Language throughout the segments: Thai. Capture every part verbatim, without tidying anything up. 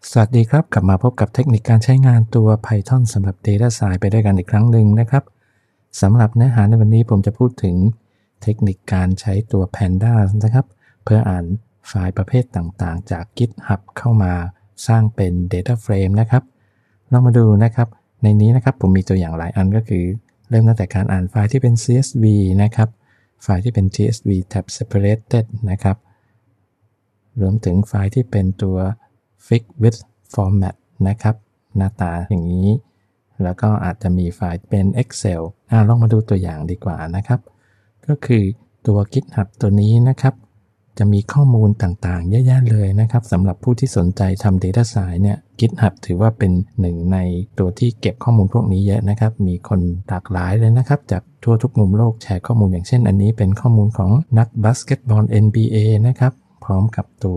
สวัสดีครับกลับมาพบกับเทคนิคการใช้งานตัว Python สำหรับ Data Science ไปด้วยกันอีกครั้งหนึ่งนะครับสำหรับเนื้อหาในวันนี้ผมจะพูดถึงเทคนิคการใช้ตัว Pandas นะครับเพื่ออ่านไฟล์ประเภทต่างๆจาก GitHub เข้ามาสร้างเป็น Data Frame นะครับลองมาดูนะครับในนี้นะครับผมมีตัวอย่างหลายอันก็คือเริ่มตั้งแต่การอ่านไฟล์ที่เป็น ซี เอส วี นะครับไฟล์ที่เป็น ที เอส วี tab separated นะครับรวมถึงไฟล์ที่เป็นตัว Fixed Width Format นะครับหน้าตาอย่างนี้แล้วก็อาจจะมีไฟล์เป็น Excel อ่าลองมาดูตัวอย่างดีกว่านะครับก็คือตัว GitHub ตัวนี้นะครับจะมีข้อมูลต่างๆเยอะแยะเลยนะครับสำหรับผู้ที่สนใจทำ Data Science เนี่ย GitHub ถือว่าเป็นหนึ่งในตัวที่เก็บข้อมูลพวกนี้เยอะนะครับมีคนหลากหลายเลยนะครับจากทั่วทุกมุมโลกแชร์ข้อมูลอย่างเช่นอันนี้เป็นข้อมูลของนักบาสเกตบอล เอ็น บี เอ นะครับพร้อมกับตัว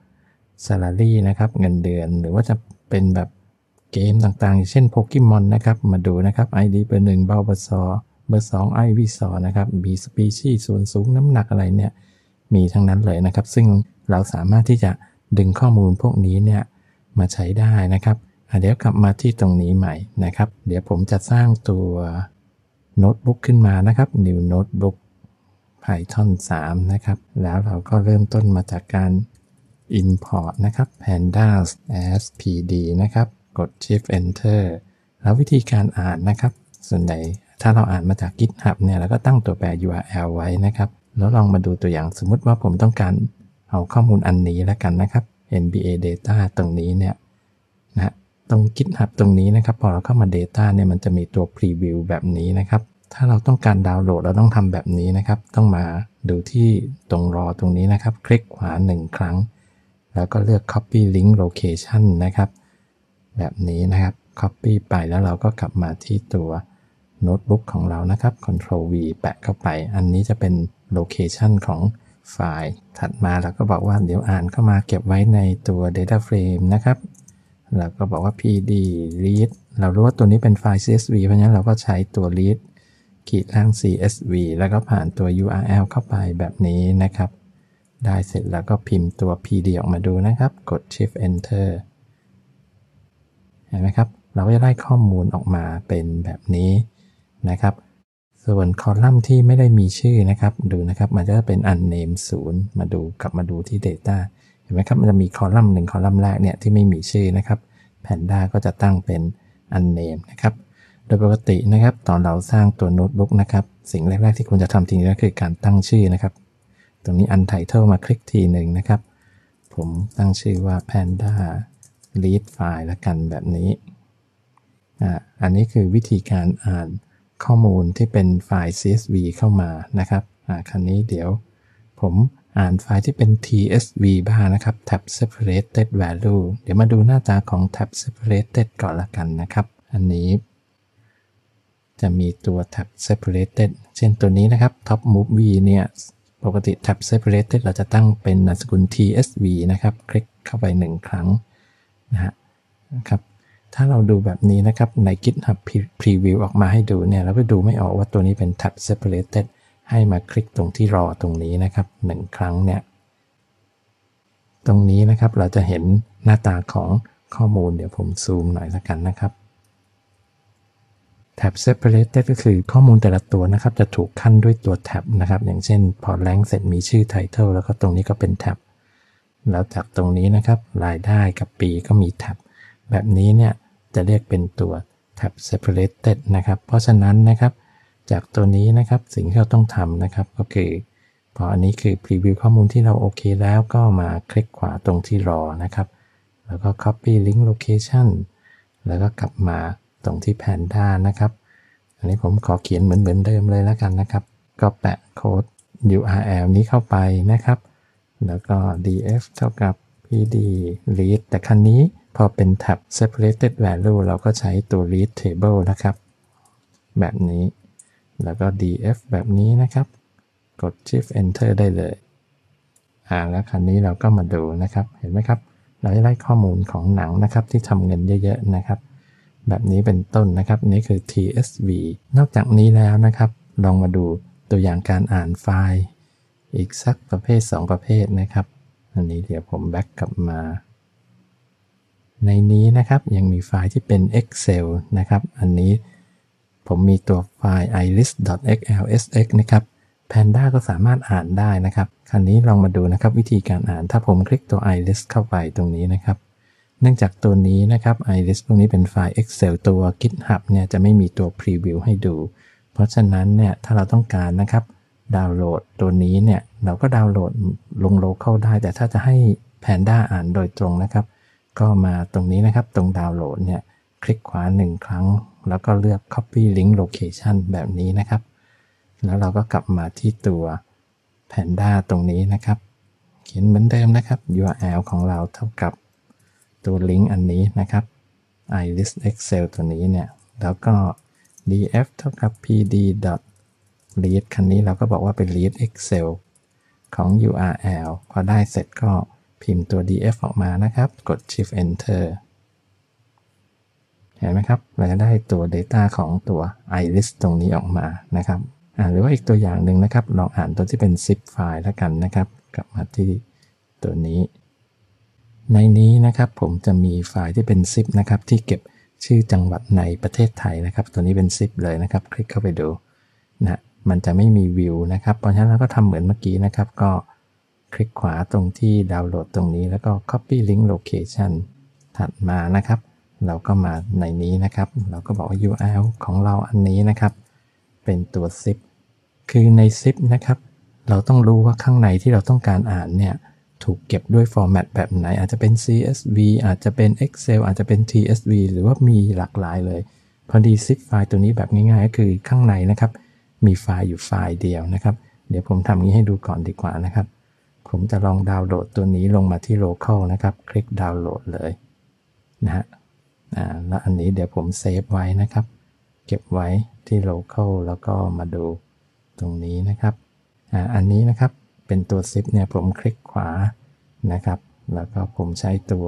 salary นะครับเงินเดือนหรือว่าจะเป็นแบบเกมต่างๆเช่นโปเกมอนนะครับมาดูนะครับ ไอ ดี เบอร์หนึ่งเบาบซอเบอร์สองไอวิซอนะครับมีสปีชีส์ส่วนสูงน้ำหนักอะไรเนี่ยมีทั้งนั้นเลยนะครับซึ่งเราสามารถที่จะดึงข้อมูลพวกนี้เนี่ยมาใช้ได้นะครับเดี๋ยวกลับมาที่ตรงนี้ใหม่นะครับเดี๋ยวผมจะสร้างตัวโน้ตบุ๊กขึ้นมานะครับ new notebook Python สามนะครับแล้วเราก็เริ่มต้นมาจากการ import นะครับ pandas as pd นะครับกด shift enter แล้ววิธีการอ่านนะครับส่วนใหญ่ถ้าเราอ่านมาจาก GitHub เนี่ยเราก็ตั้งตัวแปร ยู อาร์ แอล ไว้นะครับแล้วลองมาดูตัวอย่างสมมุติว่าผมต้องการเอาข้อมูลอันนี้แล้วกันนะครับ เอ็น บี เอ data ตรงนี้เนี่ยนะตรง GitHub ตรงนี้นะครับพอเราเข้ามา data เนี่ยมันจะมีตัว preview แบบนี้นะครับถ้าเราต้องการดาวน์โหลดเราต้องทำแบบนี้นะครับต้องมาดูที่ตรงรอตรงนี้นะครับคลิกขวาหนึ่งครั้งแล้วก็เลือก copy link location นะครับแบบนี้นะครับ copy ไปแล้วเราก็กลับมาที่ตัวโน้ตบุ๊กของเรานะครับ control V แปะเข้าไปอันนี้จะเป็น location ของไฟล์ถัดมาเราก็บอกว่าเดี๋ยวอ่านเข้ามาเก็บไว้ในตัว data frame นะครับเราก็บอกว่า pd read เรารู้ว่าตัวนี้เป็นไฟล์ ซี เอส วี เพราะฉะนั้นเราก็ใช้ตัว read ขีดล่าง ซี เอส วี แล้วก็ผ่านตัว ยู อาร์ แอล เข้าไปแบบนี้นะครับได้เสร็จแล้วก็พิมพ์ตัว pd ออกมาดูนะครับกด shift enter เห็นไหมครับเราก็จะได้ข้อมูลออกมาเป็นแบบนี้นะครับส่วนคอลัมน์ที่ไม่ได้มีชื่อนะครับดูนะครับมันจะเป็น unnamed ศูนย์มาดูกลับมาดูที่ data เห็นไหมครับมันจะมีคอลัมน์หนึ่งคอลัมน์แรกเนี่ยที่ไม่มีชื่อนะครับ Panda ก็จะตั้งเป็น unnamed นะครับโดยปกตินะครับตอนเราสร้างตัวโน้ตบุ๊กนะครับสิ่งแรกๆที่ควรจะทำทีนี้ก็คือการตั้งชื่อนะครับตรงนี้ untitled มาคลิกทีหนึ่งนะครับผมตั้งชื่อว่า Panda read file ละกันแบบนี้อ่าอันนี้คือวิธีการอ่านข้อมูลที่เป็นไฟล์ ซี เอส วี เข้ามานะครับอ่าคราวนี้เดี๋ยวผมอ่านไฟล์ที่เป็น ที เอส วี บ้างนะครับ tab separated value เดี๋ยวมาดูหน้าตาของ tab separated ก่อนละกันนะครับอันนี้จะมีตัว tab separated เช่นตัวนี้นะครับ top movie เนี่ยปกติ tab separated เราจะตั้งเป็นนามสกุล ที เอส วี นะครับคลิกเข้าไปหนึ่งครั้งนะฮะนะครับถ้าเราดูแบบนี้นะครับใน GitHub Preview ออกมาให้ดูเนี่ยเราก็ดูไม่ออกว่าตัวนี้เป็น tab separated ให้มาคลิกตรงที่รอตรงนี้นะครับหนึ่งครั้งเนี่ยตรงนี้นะครับเราจะเห็นหน้าตาของข้อมูลเดี๋ยวผมซูมหน่อยละกันนะครับ tab separated ก็คือข้อมูลแต่ละตัวนะครับจะถูกขั้นด้วยตัว tab นะครับอย่างเช่นพอ rank เสร็จมีชื่อ title แล้วก็ตรงนี้ก็เป็น tab แล้วจากตรงนี้นะครับรายได้กับปีก็มี tab แบบนี้เนี่ยจะเรียกเป็นตัว tab separated นะครับเพราะฉะนั้นนะครับจากตัวนี้นะครับสิ่งที่เราต้องทำนะครับก็คือพออันนี้คือ preview ข้อมูลที่เราโอเคแล้วก็มาคลิกขวาตรงที่รอนะครับแล้วก็ copy link location แล้วก็กลับมาตรงที่ Panda นะครับอันนี้ผมขอเขียนเหมือนเหมือนเดิมเลยแล้วกันนะครับก็แปะโค้ด ยู อาร์ แอล นี้เข้าไปนะครับแล้วก็ df เท่ากับ pd read แต่ครั้นี้พอเป็น tab separated value เราก็ใช้ตัว read table นะครับแบบนี้แล้วก็ df แบบนี้นะครับกด shift enter ได้เลยอ่าแล้วครั้นี้เราก็มาดูนะครับเห็นไหมครับเราจะได้ข้อมูลของหนังนะครับที่ทำเงินเยอะๆนะครับแบบนี้เป็นต้นนะครับนี่คือ ที เอส วี นอกจากนี้แล้วนะครับลองมาดูตัวอย่างการอ่านไฟล์อีกสักประเภทสองประเภทนะครับอันนี้เดี๋ยวผมแบ็กกลับมาในนี้นะครับยังมีไฟล์ที่เป็น Excel นะครับอันนี้ผมมีตัวไฟล์ iris.xlsx นะครับ Panda ก็สามารถอ่านได้นะครับคราวนี้ลองมาดูนะครับวิธีการอ่านถ้าผมคลิกตัว iris เข้าไปตรงนี้นะครับเนื่องจากตัวนี้นะครับ iris ตรงนี้เป็นไฟล์ Excel ตัว GitHub เนี่ยจะไม่มีตัว Preview ให้ดูเพราะฉะนั้นเนี่ยถ้าเราต้องการนะครับดาวน์โหลดตัวนี้เนี่ยเราก็ดาวน์โหลดลง Local ได้แต่ถ้าจะให้ Panda อ่านโดยตรงนะครับก็มาตรงนี้นะครับตรงดาวน์โหลดเนี่ยคลิกขวาหนึ่งครั้งแล้วก็เลือก Copy Link Location แบบนี้นะครับแล้วเราก็กลับมาที่ตัว Panda ตรงนี้นะครับเขียนเหมือนเดิมนะครับ ยู อาร์ แอล ของเราเท่ากับตัวลิงก์อันนี้นะครับ iris excel ตัวนี้เนี่ยแล้วก็ df เท่ากับ pd read คันนี้เราก็บอกว่าเป็น read excel ของ ยู อาร์ แอล พอได้เสร็จก็พิมพ์ตัว df ออกมานะครับกด shift enter เห็นไหมครับเราจะได้ตัว data ของตัว iris ตรงนี้ออกมานะครับหรือว่าอีกตัวอย่างหนึ่งนะครับลองอ่านตัวที่เป็น zip ไฟล์แล้วกันนะครับกลับมาที่ตัวนี้ในนี้นะครับผมจะมีไฟล์ที่เป็น zip นะครับที่เก็บชื่อจังหวัดในประเทศไทยนะครับตัวนี้เป็น zip เลยนะครับคลิกเข้าไปดูนะมันจะไม่มีวิวนะครับเพราะฉะนั้นเราก็ทำเหมือนเมื่อกี้นะครับก็คลิกขวาตรงที่ดาวน์โหลดตรงนี้แล้วก็ copy link location ถัดมานะครับเราก็มาในนี้นะครับเราก็บอกว่า ยู อาร์ แอล ของเราอันนี้นะครับเป็นตัว zip คือใน zip นะครับเราต้องรู้ว่าข้างในที่เราต้องการอ่านเนี่ยถูกเก็บด้วยฟอร์แมตแบบไหนอาจจะเป็น ซี เอส วี อาจจะเป็น Excel อาจจะเป็น ที เอส วี หรือว่ามีหลากหลายเลยพอดี zip ไฟล์ตัวนี้แบบง่ายๆก็คือข้างในนะครับมีไฟล์อยู่ไฟล์เดียวนะครับเดี๋ยวผมทำงี้ให้ดูก่อนดีกว่านะครับผมจะลองดาวน์โหลดตัวนี้ลงมาที่ local นะครับคลิกดาวน์โหลดเลยนะฮะอ่าแล้วอันนี้เดี๋ยวผมเซฟไว้นะครับเก็บไว้ที่ local แล้วก็มาดูตรงนี้นะครับอ่าอันนี้นะครับเป็นตัว zip เนี่ยผมคลิกขวานะครับแล้วก็ผมใช้ตัว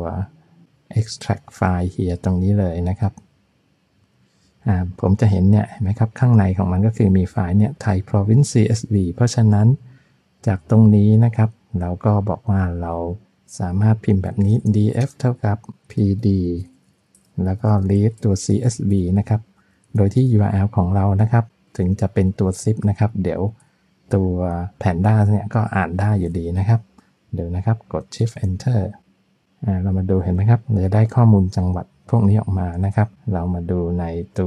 extract file here ตรงนี้เลยนะครับอ่าผมจะเห็นเนี่ยเห็นไหมครับข้างในของมันก็คือมีไฟล์เนี่ย Thai Province ซี เอส วี เพราะฉะนั้นจากตรงนี้นะครับเราก็บอกว่าเราสามารถพิมพ์แบบนี้ df เท่ากับ pd แล้วก็ read ตัว ซี เอส วี นะครับโดยที่ ยู อาร์ แอล ของเรานะครับถึงจะเป็นตัว zip นะครับเดี๋ยวตัว Panda เนี่ยก็อ่านได้อยู่ดีนะครับเดี๋ยวนะครับกด shift enter อ่าเรามาดูเห็นไหมครับเราจะได้ข้อมูลจังหวัดพวกนี้ออกมานะครับเรามาดูในตัว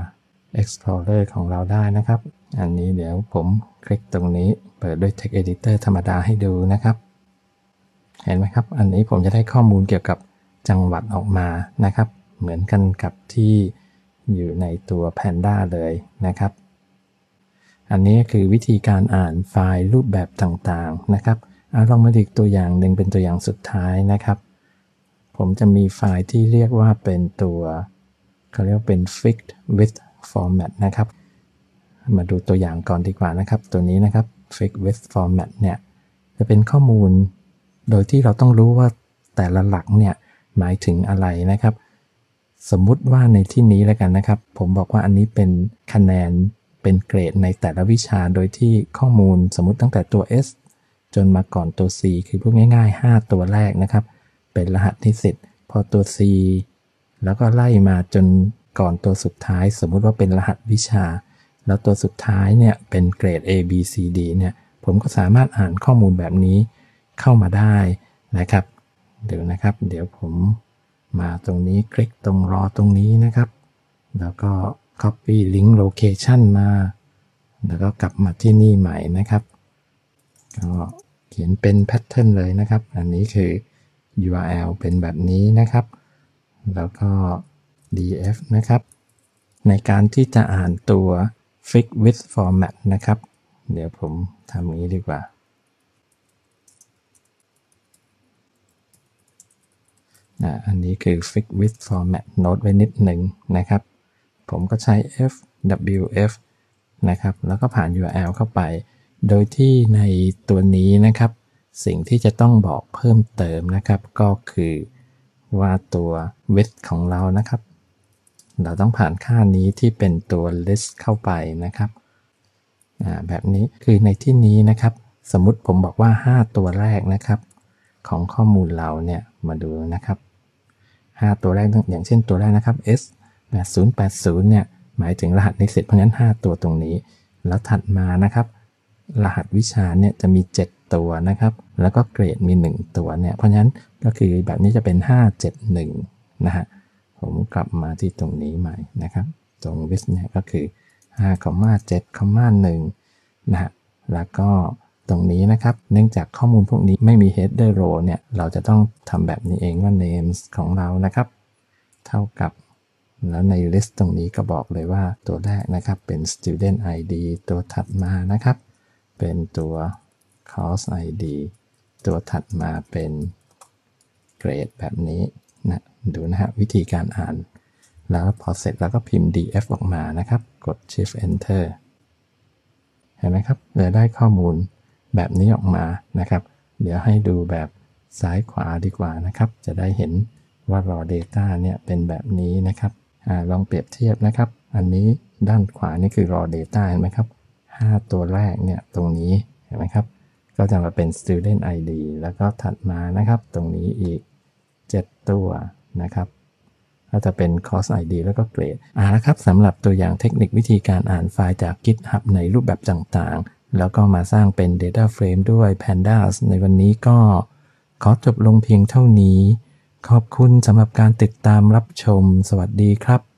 Explorer ของเราได้นะครับอันนี้เดี๋ยวผมคลิกตรงนี้เปิดด้วย Text Editor ธรรมดาให้ดูนะครับเห็นไหมครับอันนี้ผมจะได้ข้อมูลเกี่ยวกับจังหวัดออกมานะครับเหมือนกันกับที่อยู่ในตัว Panda เลยนะครับอันนี้คือวิธีการอ่านไฟล์รูปแบบต่างๆนะครับเอาลองมาดูอีกตัวอย่างหนึ่งเป็นตัวอย่างสุดท้ายนะครับผมจะมีไฟล์ที่เรียกว่าเป็นตัวเขาเรียกว่าเป็น fixed width format นะครับมาดูตัวอย่างก่อนดีกว่านะครับตัวนี้นะครับ fixed width format เนี่ยจะเป็นข้อมูลโดยที่เราต้องรู้ว่าแต่ละหลักเนี่ยหมายถึงอะไรนะครับสมมุติว่าในที่นี้แล้วกันนะครับผมบอกว่าอันนี้เป็นคะแนนเป็นเกรดในแต่ละวิชาโดยที่ข้อมูลสมมุติตั้งแต่ตัว S จนมาก่อนตัว C คือพูดง่ายๆห้าตัวแรกนะครับเป็นรหัสนิสิตพอตัว C แล้วก็ไล่มาจนก่อนตัวสุดท้ายสมมุติว่าเป็นรหัสวิชาแล้วตัวสุดท้ายเนี่ยเป็นเกรด A B C D เนี่ยผมก็สามารถอ่านข้อมูลแบบนี้เข้ามาได้นะครับเดี๋ยวนะครับเดี๋ยวผมมาตรงนี้คลิกตรงรอตรงนี้นะครับแล้วก็ copy link location มาแล้วก็กลับมาที่นี่ใหม่นะครับก็เขียนเป็น pattern เลยนะครับอันนี้คือ ยู อาร์ แอล เป็นแบบนี้นะครับแล้วก็ df นะครับในการที่จะอ่านตัว fixed width format นะครับเดี๋ยวผมทำอย่างนี้ดีกว่าอ่าอันนี้คือ fixed width format โน้ตไว้นิดหนึ่งนะครับผมก็ใช้ f w f นะครับแล้วก็ผ่าน ยู อาร์ แอล เข้าไปโดยที่ในตัวนี้นะครับสิ่งที่จะต้องบอกเพิ่มเติมนะครับก็คือว่าตัว width ของเรานะครับเราต้องผ่านค่านี้ที่เป็นตัว list เข้าไปนะครับอ่าแบบนี้คือในที่นี้นะครับสมมุติผมบอกว่าห้าตัวแรกนะครับของข้อมูลเราเนี่ยมาดูนะครับห้าตัวแรกอย่างเช่นตัวแรกนะครับ S แปดศูนย์แปดศูนย์เนี่ยหมายถึงรหัสนิสิตเพราะฉะนั้นห้าตัวตรงนี้แล้วถัดมานะครับรหัสวิชาเนี่ยจะมีเจ็ดตัวนะครับแล้วก็เกรดมีหนึ่งตัวเนี่ยเพราะฉะนั้นก็คือแบบนี้จะเป็นห้า เจ็ด หนึ่งนะฮะผมกลับมาที่ตรงนี้ใหม่นะครับตรง list เนี่ยก็คือ ห้า เจ็ด หนึ่ง นะฮะแล้วก็ตรงนี้นะครับเนื่องจากข้อมูลพวกนี้ไม่มี header row เนี่ยเราจะต้องทำแบบนี้เองว่า names ของเรานะครับเท่ากับแล้วใน list ตรงนี้ก็บอกเลยว่าตัวแรกนะครับเป็น student ไอ ดี ตัวถัดมานะครับเป็นตัว course ไอ ดี ตัวถัดมาเป็นเกรดแบบนี้นะดูนะฮะวิธีการอ่านแล้วพอเสร็จแล้วก็พิมพ์ ดี เอฟ ออกมานะครับกด shift enter เห็นไหมครับเราได้ข้อมูลแบบนี้ออกมานะครับเดี๋ยวให้ดูแบบซ้ายขวาดีกว่านะครับจะได้เห็นว่า raw data เนี่ยเป็นแบบนี้นะครับอลองเปรียบเทียบนะครับอันนี้ด้านขวานี่คือ raw data เห็นไหมครับห้าตัวแรกเนี่ยตรงนี้เห็นไหมครับก็จะมาเป็น student ไอ ดี แล้วก็ถัดมานะครับตรงนี้อีกเจ็ดตัวนะครับก็จะเป็น course ไอ ดี แล้วก็เกรดอ่านะครับสำหรับตัวอย่างเทคนิควิธีการอ่านไฟล์จาก GitHub ในรูปแบบต่างๆแล้วก็มาสร้างเป็น Data Frame ด้วย Pandas ในวันนี้ก็ขอจบลงเพียงเท่านี้ขอบคุณสำหรับการติดตามรับชมสวัสดีครับ